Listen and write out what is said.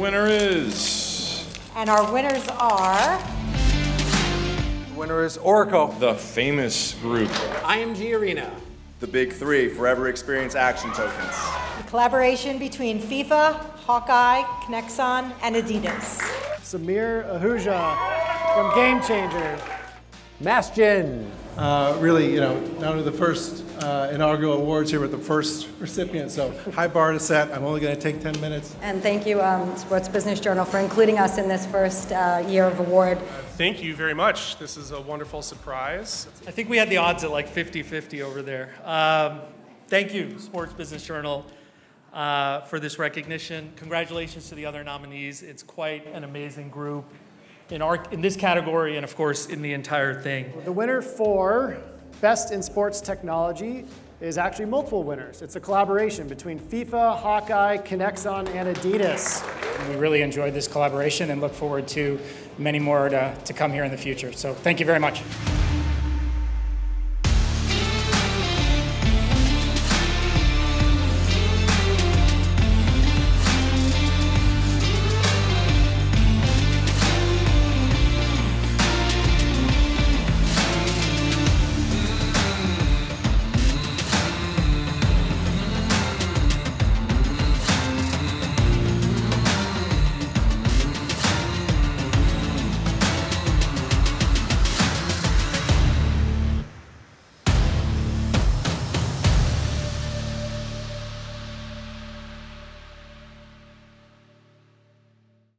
winner is... And our winners are... The winner is Oracle. The Famous Group. IMG Arena. The Big Three, Forever Experience Action Tokens. The collaboration between FIFA, Hawkeye, Kinexon, and Adidas. Samir Ahuja from Game Changer. Masgen. Really, not only the first inaugural awards here, but the first recipient. So high bar to set. I'm only going to take 10 minutes. And thank you, Sports Business Journal, for including us in this first year of award. Thank you very much. This is a wonderful surprise. I think we had the odds at like 50-50 over there. Thank you, Sports Business Journal, for this recognition. Congratulations to the other nominees. It's quite an amazing group in this category and, of course, in the entire thing. The winner for Best in Sports Technology is actually multiple winners. It's a collaboration between FIFA, Hawkeye, Kinexon, and Adidas. We really enjoyed this collaboration and look forward to many more to come here in the future. So thank you very much.